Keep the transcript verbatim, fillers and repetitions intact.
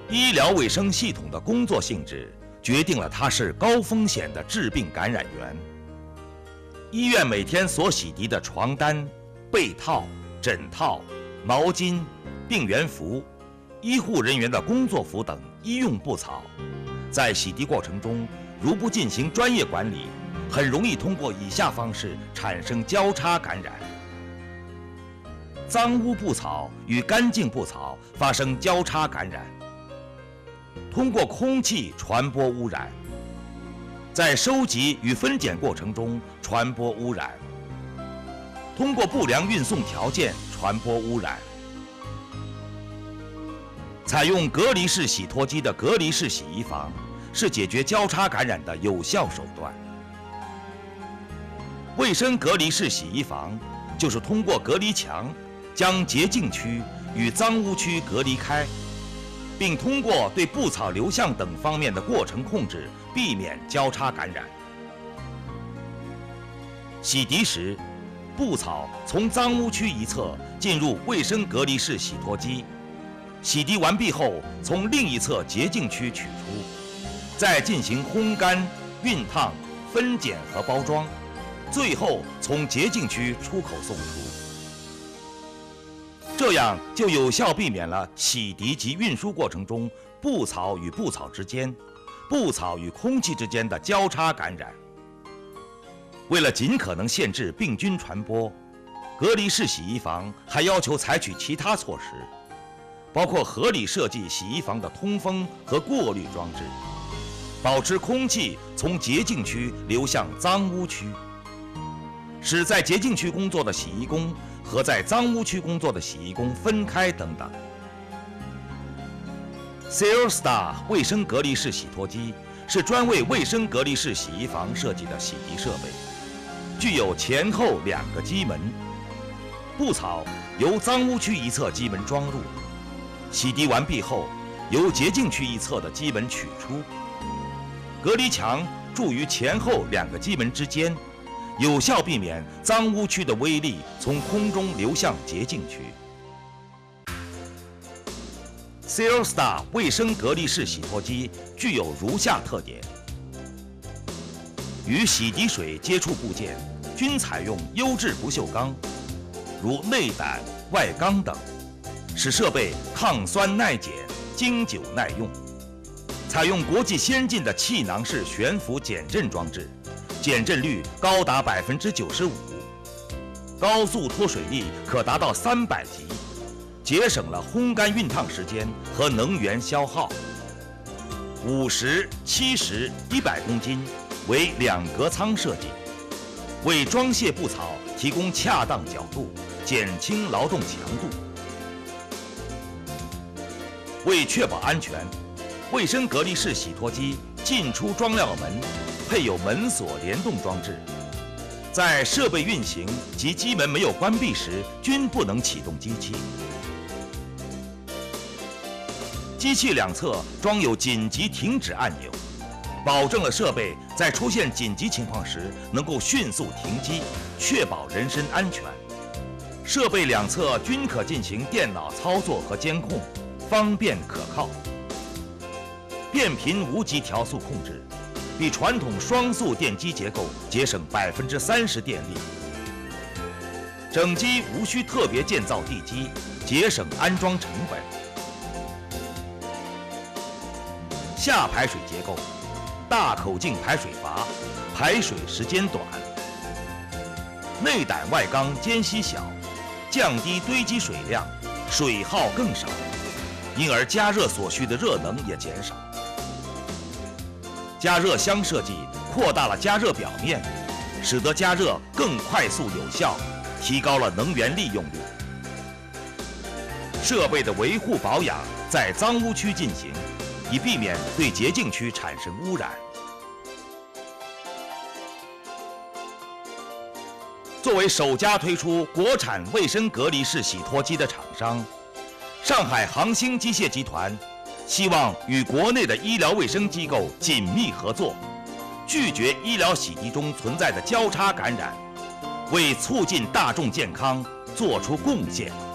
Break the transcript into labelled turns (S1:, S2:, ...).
S1: 医疗卫生系统的工作性质决定了它是高风险的致病感染源。医院每天所洗涤的床单、被套、枕套、毛巾、病原服、医护人员的工作服等医用布草，在洗涤过程中如不进行专业管理，很容易通过以下方式产生交叉感染。脏污布草与干净布草发生交叉感染，通过空气传播污染，在收集与分拣过程中传播污染，通过不良运送条件传播污染。采用隔离式洗脱机的隔离式洗衣房是解决交叉感染的有效手段。卫生隔离式洗衣房就是通过隔离墙将洁净区与脏污区隔离开，并通过对布草流向等方面的过程控制，避免交叉感染。洗涤时，布草从脏污区一侧进入卫生隔离式洗脱机，洗涤完毕后从另一侧洁净区取出，再进行烘干、熨烫、分拣和包装，最后从洁净区出口送出。这样就有效避免了洗涤及运输过程中布草与布草之间、布草与空气之间的交叉感染。为了尽可能限制病菌传播，隔离式洗衣房还要求采取其他措施，包括合理设计洗衣房的通风和过滤装置，保持空气从洁净区流向脏污区，使在洁净区工作的洗衣工和在脏污区工作的洗衣工分开等等。sterile 卫生隔离式洗脱机是专为卫生隔离式洗衣房设计的洗涤设备，具有前后两个机门，布草由脏污区一侧机门装入，洗涤完毕后由洁净区一侧的机门取出，隔离墙筑于前后两个机门之间，有效避免脏污区的微粒从空中流向洁净区。sterile 卫生隔离式洗脱机具有如下特点：与洗涤水接触部件均采用优质不锈钢，如内胆、外钢等，使设备抗酸耐碱、经久耐用。采用国际先进的气囊式悬浮减震装置，减震率高达百分之九十五，高速脱水力可达到三百级，节省了烘干熨烫时间和能源消耗。五十、七十、一百公斤为两格舱设计，为装卸布草提供恰当角度，减轻劳动强度。为确保安全，卫生隔离式洗脱机进出装料门配有门锁联动装置，在设备运行及机门没有关闭时均不能启动机器。机器两侧装有紧急停止按钮，保证了设备在出现紧急情况时能够迅速停机，确保人身安全。设备两侧均可进行电脑操作和监控，方便可靠。变频无极调速控制，比传统双速电机结构节省百分之三十电力。整机无需特别建造地基，节省安装成本。下排水结构，大口径排水阀，排水时间短。内胆外缸间隙小，降低堆积水量，水耗更少，因而加热所需的热能也减少。加热箱设计扩大了加热表面，使得加热更快速有效，提高了能源利用率。设备的维护保养在脏污区进行，以避免对洁净区产生污染。作为首家推出国产卫生隔离式洗脱机的厂商，上海航星机械集团希望与国内的医疗卫生机构紧密合作，拒绝医疗洗涤中存在的交叉感染，为促进大众健康做出贡献。